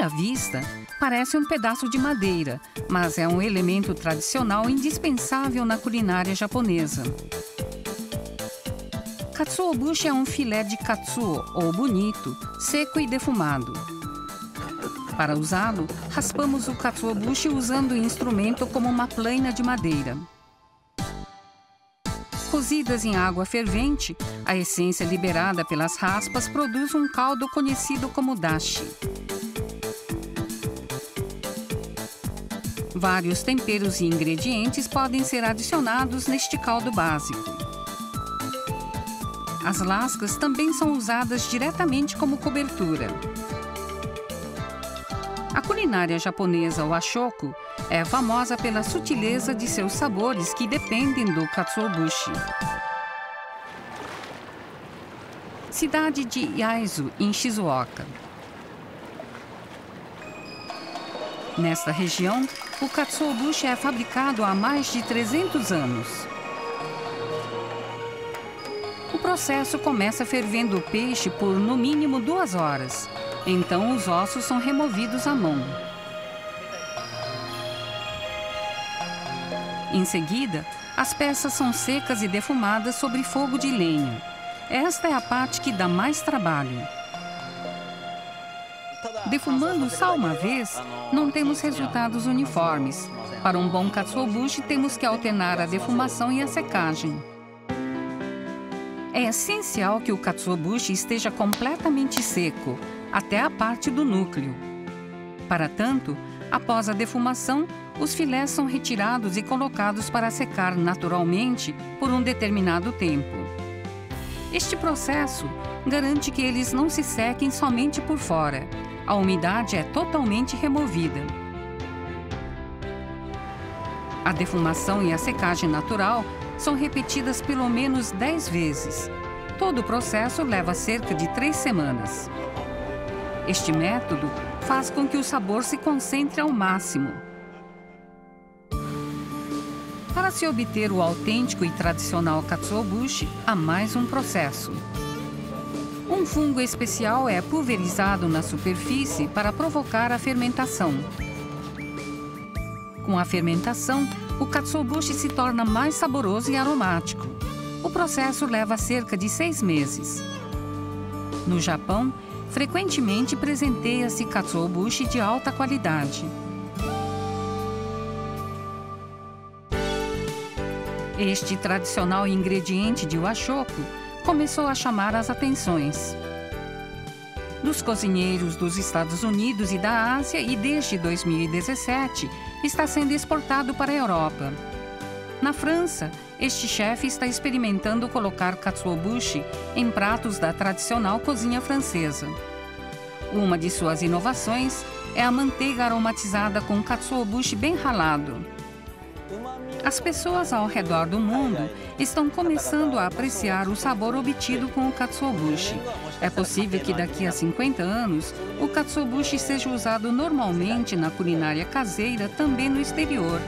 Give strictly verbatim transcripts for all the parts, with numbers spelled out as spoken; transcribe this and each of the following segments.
vista, parece um pedaço de madeira, mas é um elemento tradicional indispensável na culinária japonesa. Katsuobushi é um filé de katsuo, ou bonito, seco e defumado. Para usá-lo, raspamos o katsuobushi usando o instrumento como uma plana de madeira. Cozidas em água fervente, a essência liberada pelas raspas produz um caldo conhecido como dashi. Vários temperos e ingredientes podem ser adicionados neste caldo básico. As lascas também são usadas diretamente como cobertura. A culinária japonesa Washoku é famosa pela sutileza de seus sabores que dependem do katsuobushi. Cidade de Yaizu, em Shizuoka. Nesta região, o katsuobushi é fabricado há mais de trezentos anos. O processo começa fervendo o peixe por, no mínimo, duas horas. Então, os ossos são removidos à mão. Em seguida, as peças são secas e defumadas sobre fogo de lenha. Esta é a parte que dá mais trabalho. Defumando só uma vez, não temos resultados uniformes. Para um bom katsuobushi, temos que alternar a defumação e a secagem. É essencial que o katsuobushi esteja completamente seco, até a parte do núcleo. Para tanto, após a defumação, os filés são retirados e colocados para secar naturalmente por um determinado tempo. Este processo garante que eles não se sequem somente por fora. A umidade é totalmente removida. A defumação e a secagem natural são repetidas pelo menos dez vezes. Todo o processo leva cerca de três semanas. Este método faz com que o sabor se concentre ao máximo. Para se obter o autêntico e tradicional katsuobushi, há mais um processo. Um fungo especial é pulverizado na superfície para provocar a fermentação. Com a fermentação, o katsuobushi se torna mais saboroso e aromático. O processo leva cerca de seis meses. No Japão, frequentemente presenteia-se katsuobushi de alta qualidade. Este tradicional ingrediente de washoku começou a chamar as atenções dos cozinheiros dos Estados Unidos e da Ásia e desde dois mil e dezessete está sendo exportado para a Europa. Na França, este chefe está experimentando colocar katsuobushi em pratos da tradicional cozinha francesa. Uma de suas inovações é a manteiga aromatizada com katsuobushi bem ralado. As pessoas ao redor do mundo estão começando a apreciar o sabor obtido com o katsuobushi. É possível que daqui a cinquenta anos, o katsuobushi seja usado normalmente na culinária caseira também no exterior.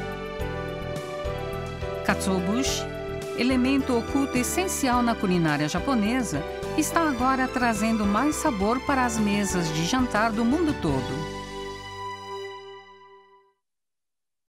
Katsuobushi, elemento oculto essencial na culinária japonesa, está agora trazendo mais sabor para as mesas de jantar do mundo todo.